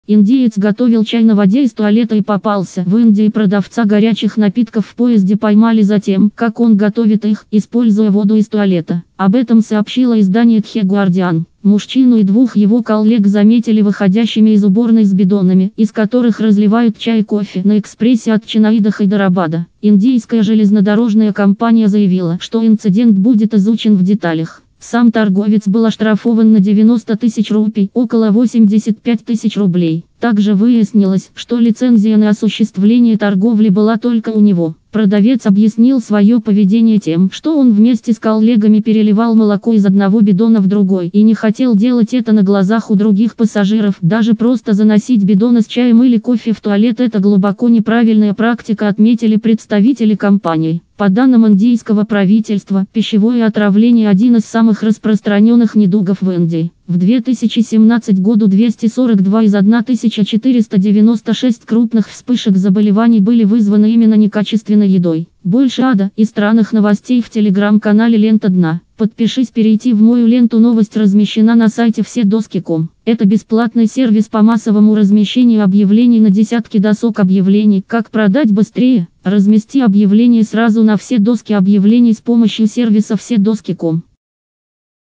Индиец готовил чай на воде из туалета и попался. В Индии продавца горячих напитков в поезде поймали за тем, как он готовит их, используя воду из туалета. Об этом сообщило издание The Guardian. Мужчину и двух его коллег заметили выходящими из уборной с бидонами, из которых разливают чай и кофе, на экспрессе от Ченнаи до Хайдарабада. Индийская железнодорожная компания заявила, что инцидент будет изучен в деталях. Сам торговец был оштрафован на 90 тысяч рупий, около 85 тысяч рублей. Также выяснилось, что лицензия на осуществление торговли была только у него. Продавец объяснил свое поведение тем, что он вместе с коллегами переливал молоко из одного бидона в другой и не хотел делать это на глазах у других пассажиров. Даже просто заносить бидоны с чаем или кофе в туалет – это глубоко неправильная практика, отметили представители компании. По данным индийского правительства, пищевое отравление – один из самых распространенных недугов в Индии. В 2017 году 242 из 1496 крупных вспышек заболеваний были вызваны именно некачественной едой. Больше ада и странных новостей в телеграм-канале «Лента дна». Подпишись, перейти в мою ленту. Новость размещена на сайте вседоски.com. Это бесплатный сервис по массовому размещению объявлений на десятки досок объявлений. Как продать быстрее? Размести объявление сразу на все доски объявлений с помощью сервиса вседоски.com.